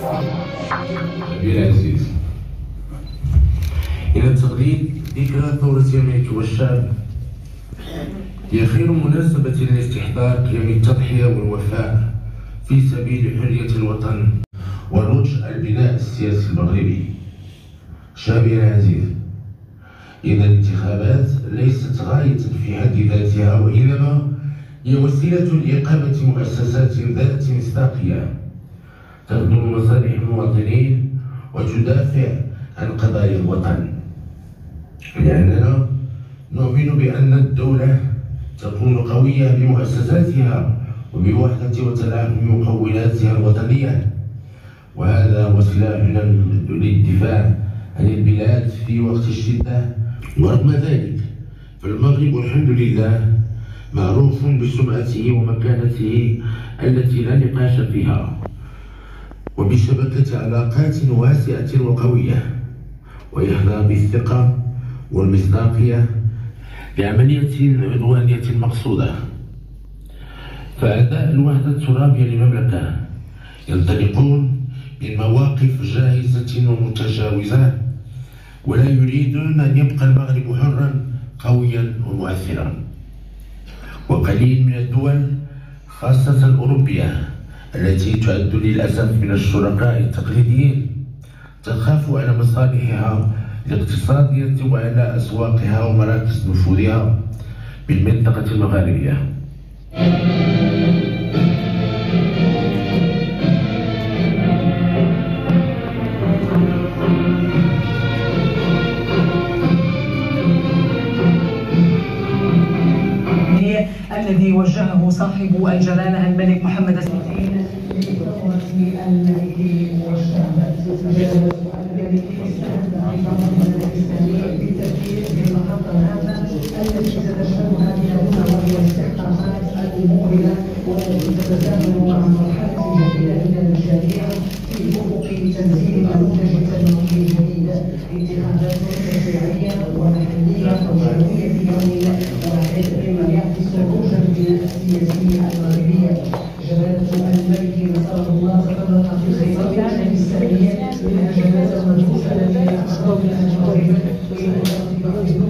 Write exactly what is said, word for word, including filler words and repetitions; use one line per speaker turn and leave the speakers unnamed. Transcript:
العزيز، إلى التقليد ذكرى ثورة يناير والشعب هي خير مناسبة لاستحضار قيم التضحية والوفاء في سبيل حرية الوطن ونضج البناء السياسي المغربي. شعبي العزيز، إن الانتخابات ليست غاية في حد ذاتها، وإنما هي وسيلة لإقامة مؤسسات ذات مصداقية تخدم مصالح المواطنين وتدافع عن قضايا الوطن، لأننا نؤمن بأن الدولة تكون قوية بمؤسساتها وبوحدة وتلاحم مكوناتها الوطنية، وهذا هو سلاحنا للدفاع عن البلاد في وقت الشدة. ورغم ذلك فالمغرب والحمد لله معروف بسمعته ومكانته التي لا نقاش فيها، وبشبكة علاقات واسعة وقوية، ويحظى بالثقة والمصداقية لعملية عدوانية مقصودة. فأعداء الوحدة الترابية للمملكة ينطلقون من مواقف جاهزة ومتجاوزة، ولا يريدون أن يبقى المغرب حرا قويا ومؤثرا. وقليل من الدول خاصة الأوروبية التي تعد للأسف من الشركاء التقليديين تخاف على مصالحها الاقتصادية وعلى أسواقها ومراكز نفوذها بالمنطقة المغاربية.
الذي وجهه صاحب الجلالة الملك محمد الثاني لثورة الملك والشعب. جلالة الملك استعد عظام الإسلامي بالتفكير بالمحطة الهامة التي تتشابه بها وهي الاستحقاقات المقبلة والتي تتزامن مع مرحلة جديدة من المشاريع في افق تنزيل نموذج التنموي الجديد. انتخابات تشريعية ومحلية وجمعية يوم واحد مما يعكس رموز البناء السياسي المغربي. جلالة الملك نصره الله تطرق في خطابه الإسلامية إلى جلالة المجلس الذي أعرض المغرب إلى الارتباط